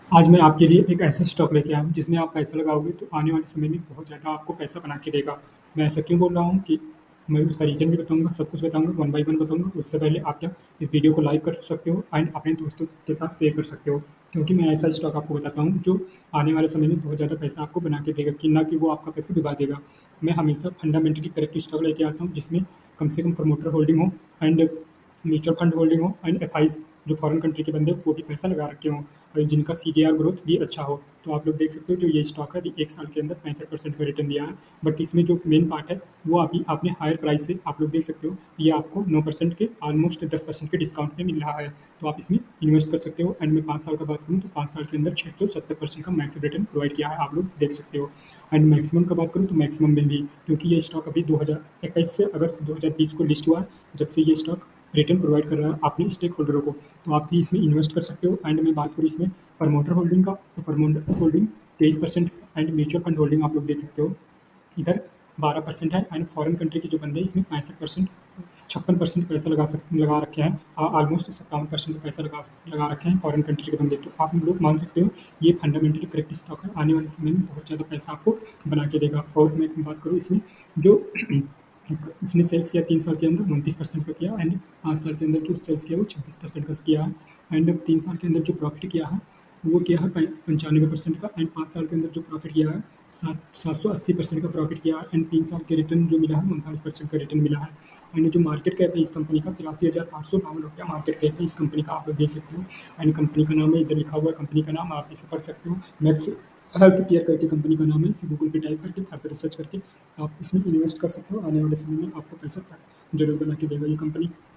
आज मैं आपके लिए एक ऐसा स्टॉक लेके आया हूँ जिसमें आप पैसा लगाओगे तो आने वाले समय में बहुत ज़्यादा आपको पैसा बना के देगा। मैं ऐसा क्यों बोल रहा हूँ कि मैं उसका रीज़न भी बताऊँगा, सब कुछ बताऊँगा, वन बाय वन बताऊँगा। उससे पहले आप क्या इस वीडियो को लाइक कर सकते हो एंड अपने दोस्तों के साथ शेयर कर सकते हो, क्योंकि मैं ऐसा स्टॉक आपको बताता हूँ जो आने वाले समय में बहुत ज़्यादा पैसा आपको बना के देगा, कि ना कि वो आपका पैसा डुबा देगा। मैं हमेशा फंडामेंटली करेक्ट स्टॉक लेके आता हूँ जिसमें कम से कम प्रमोटर होल्डिंग हो एंड म्यूचुअल फंड होल्डिंग हो एंड एफआईज जो फॉरेन कंट्री के बंदे वो भी पैसा लगा रखे हों और जिनका सीजेआर ग्रोथ भी अच्छा हो। तो आप लोग देख सकते हो जो ये स्टॉक है अभी एक साल के अंदर 65% का रिटर्न दिया है। बट इसमें जो मेन पार्ट है वो अभी आपने हायर प्राइस से आप लोग देख सकते हो ये आपको 9% के ऑलमोस्ट 10% के डिस्काउंट में मिल रहा है। तो आप इसमें इन्वेस्ट कर सकते हो एंड मैं 5 साल का बात करूँ तो 5 साल के अंदर 670% का मैक्सिमम रिटर्न प्रोवाइड किया है, आप लोग देख सकते हो। एंड मैक्सिमम का बात करूँ तो मैक्सिमम में भी, क्योंकि ये स्टॉक अभी 2021 से अगस्त 2020 को लिस्ट हुआ है, जब से ये स्टॉक रिटर्न प्रोवाइड कर रहा है अपने स्टेक होल्डरों को। तो आप भी इसमें इन्वेस्ट कर सकते हो। एंड मैं बात करूँ इसमें प्रमोटर होल्डिंग का, तो promoter holding 23% and mutual fund holding आप लोग देख सकते हो इधर 12% है। एंड फॉरेन कंट्री के जो बंदे हैं इसमें 65% 56% पैसा लगा रखे हैं, ऑलमोस्ट 57% का पैसा लगा रखे हैं फॉरेन कंट्री के बंदे। तो आप लोग मान सकते हो ये फंडामेंटली करेक्ट स्टॉक है, आने वाले समय में बहुत ज़्यादा पैसा आपको बना के देगा। और मैं बात करूँ इसमें जो उसने सेल्स किया 3 साल के अंदर 29% का किया एंड 5 साल के अंदर जो सेल्स किया वो 26% का किया है। एंड 3 साल के अंदर जो प्रॉफिट किया है वो किया है 95% का एंड 5 साल के अंदर जो प्रॉफिट किया है 780% का प्रॉफिट किया है। एंड 3 साल के रिटर्न जो मिला है 39% का रिटर्न मिला है। एंड जो मार्केट कैप है इस कंपनी का 83,852 मार्केट कैप है इस कंपनी का, आप लोग देख सकते हो। एंड कंपनी का नाम है इधर लिखा हुआ है, कंपनी का नाम आप इसे पढ़ सकते हो, मैक्स हेल्थ केयर करके कंपनी का नाम है। इसे गूगल पे टाइप करके फर्दर रिसर्च करके आप इसमें इन्वेस्ट कर सकते हो, आने वाले समय में आपको पैसा जरूर बना के देगा ये कंपनी।